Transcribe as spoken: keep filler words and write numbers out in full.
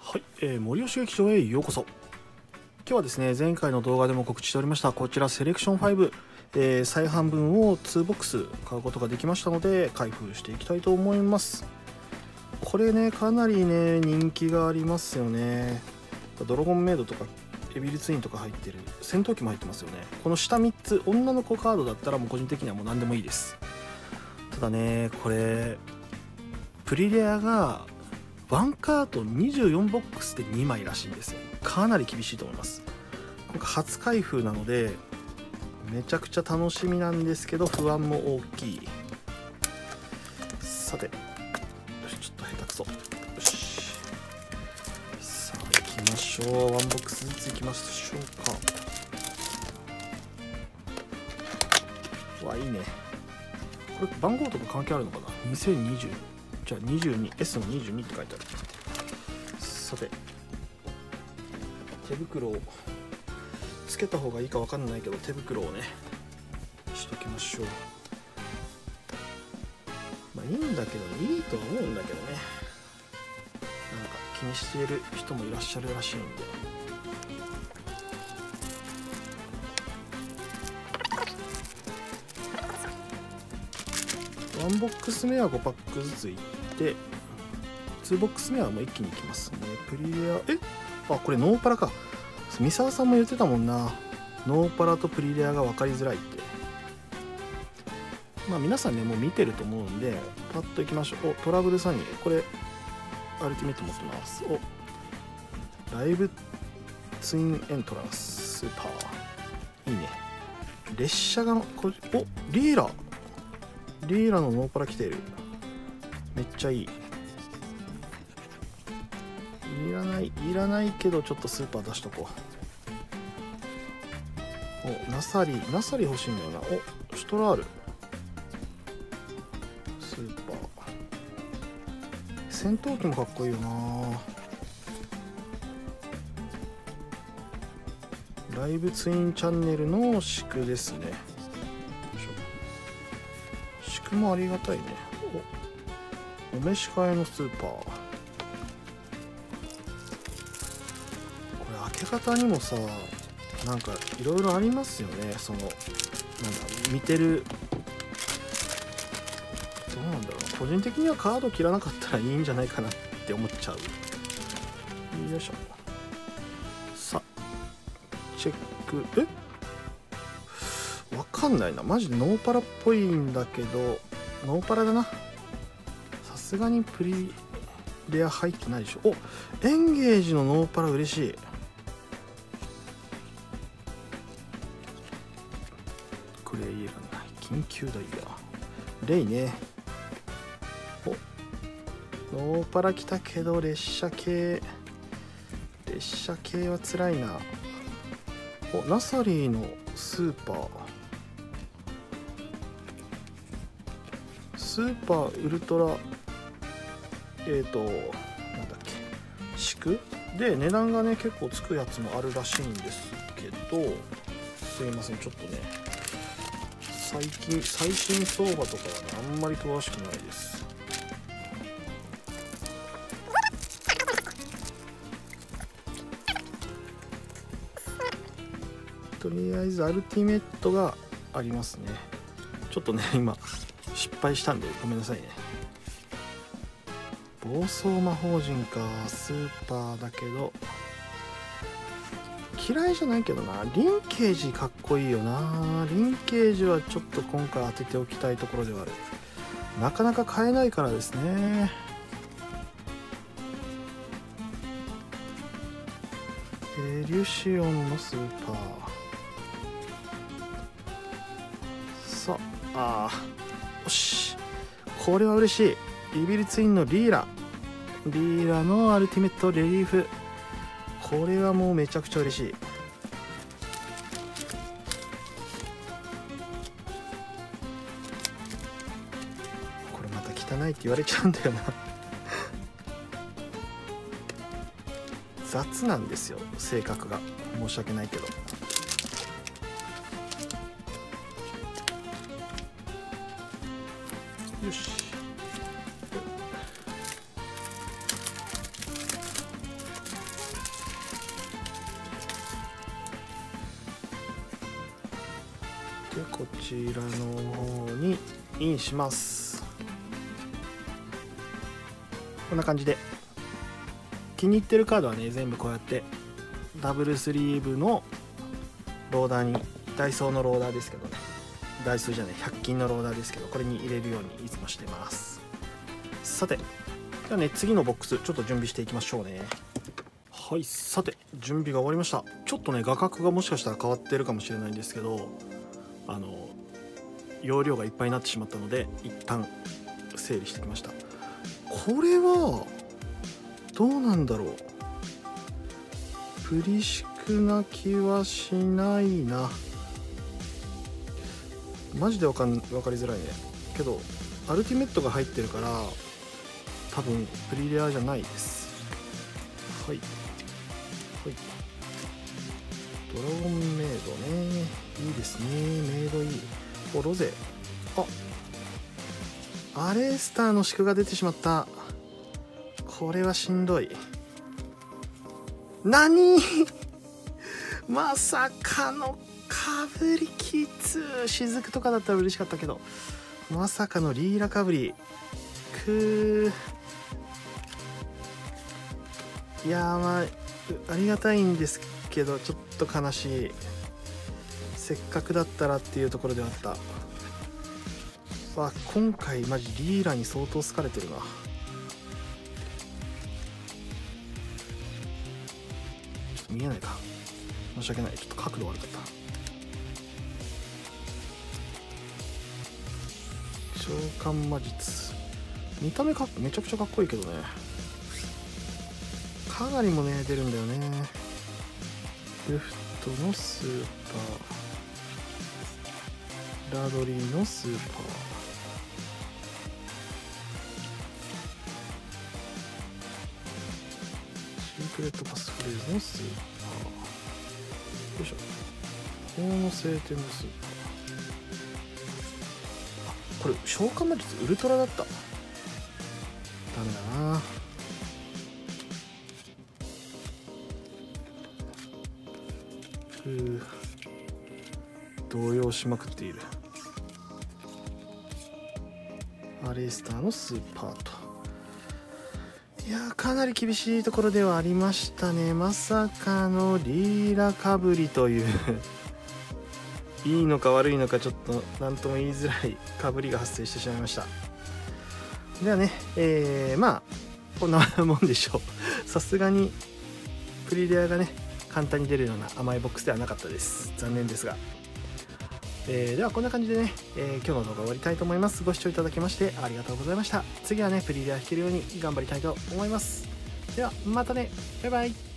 はい、えー、森吉劇場へようこそ。今日はですね、前回の動画でも告知しておりましたこちらセレクションファイブ、えー、再販分をにボックス買うことができましたので開封していきたいと思います。これね、かなりね人気がありますよね。ドラゴンメイドとかエビルツインとか入ってる、戦闘機も入ってますよね。この下みっつ女の子カードだったらもう個人的にはもう何でもいいです。ただね、これプリレアがワンカートにじゅうよんボックスでにまいらしいんですよ。かなり厳しいと思います。今回初開封なのでめちゃくちゃ楽しみなんですけど不安も大きい。さて、よし、ちょっと下手くそ。よし、さあ行きましょう。ワンボックスずついきましょうか。わ、いいね。これ番号とか関係あるのかな。にせんにじゅう、じゃあ にじゅうにエス のにじゅうにって書いてある。さて、手袋をつけた方がいいか分かんないけど手袋をねしときましょう。まあいいんだけど、いいとは思うんだけどね、なんか気にしている人もいらっしゃるらしいんで。ワンボックス目はごパックずついってにボックス目はもう一気にいきますね。プリレア、えあ、これノーパラか。三沢さんも言ってたもんな、ノーパラとプリレアが分かりづらいって。まあ皆さんねもう見てると思うんでパッといきましょう。お、トラブルサニー、これアルティメット持ってます。お、ライブツインエントランススーパーいいね。列車がこれ、お、リーラリーラのノーパラ来ている。めっちゃいい。いらない、いらないけどちょっとスーパー出しとこう。お、ナサリナサリ欲しいんだよな。お、シュトラールスーパー、戦闘機もかっこいいよな。ライブツインチャンネルの宿ですね。よいしょ、宿もありがたいね。お、お召し替えのスーパー、明け方にもさ、なんかいろいろありますよね。そのなんだ見てる、どうなんだろう、個人的にはカード切らなかったらいいんじゃないかなって思っちゃう。よいしょ。さあチェック、えわかんないな、マジノーパラっぽいんだけどノーパラだな。さすがにプリレア入ってないでしょ。お、エンゲージのノーパラ嬉しい。これいらない、緊急ダイヤレイね。お、ノーパラ来たけど列車系列車系は辛いな。お、ナサリーのスーパースーパーウルトラ、えっとなんだっけ、宿で値段がね結構つくやつもあるらしいんですけど、すいません、ちょっとね最近最新相場とかはねあんまり詳しくないです。とりあえずアルティメットがありますね。ちょっとね今失敗したんでごめんなさいね。暴走魔法陣か、スーパーだけど嫌いじゃないけどな。リンケージかっこいいよな。リンケージはちょっと今回当てておきたいところではある。なかなか買えないからですね。エリュシオンのスーパー、さあ、あー、よし、これは嬉しい。イビルツインのリーラリーラのアルティメットレリーフ、これはもうめちゃくちゃ嬉しい。これまた汚いって言われちゃうんだよな雑なんですよ性格が、申し訳ないけど。よし、 ちらの方にインします。こんな感じで気に入ってるカードはね全部こうやってダブルスリーブのローダーに、ダイソーのローダーですけどね、ダイソーじゃないひゃく均のローダーですけど、これに入れるようにいつもしてます。さてではね、次のボックスちょっと準備していきましょうね。はい、さて準備が終わりました。ちょっとね画角がもしかしたら変わってるかもしれないんですけど、あの容量がいっぱいになってしまったので一旦整理してきました。これはどうなんだろう、プリシクな気はしないな。マジでわかん分かりづらいね。けどアルティメットが入ってるから多分プリレアじゃないです。はいはい、ドラゴンメイドね、いいですね。メイドいい。お、ロゼ、あアレースターの宿が出てしまった。これはしんどい。何まさかのかぶりきつ。雫とかだったら嬉しかったけど、まさかのリーラかぶり。くー、いやーまあありがたいんですけどちょっと悲しい。せっかくだったらっていうところではあった。わ、今回マジリーラに相当好かれてるな。見えないか、申し訳ない、ちょっと角度悪かった。召喚魔術、見た目かめちゃくちゃかっこいいけどね。かがりもね出るんだよね。ルフトのスーパー、ラドリーのスーパー、シークレットパスフレーズのスーパー、よいしょ、法の聖典のスーパー。あ、これ召喚魔術ウルトラだった。ダメだな。ふう、動揺しまくっている。アレイスターのスーパーと。いやーかなり厳しいところではありましたね。まさかのリーラかぶりといういいのか悪いのかちょっと何とも言いづらいかぶりが発生してしまいました。ではね、えー、まあこんなもんでしょう。さすがにプリレアがね簡単に出るような甘いボックスではなかったです。残念ですが、えー、ではこんな感じでね、えー、今日の動画終わりたいと思います。ご視聴いただきましてありがとうございました。次はねプリレア弾けるように頑張りたいと思います。ではまたね、バイバイ。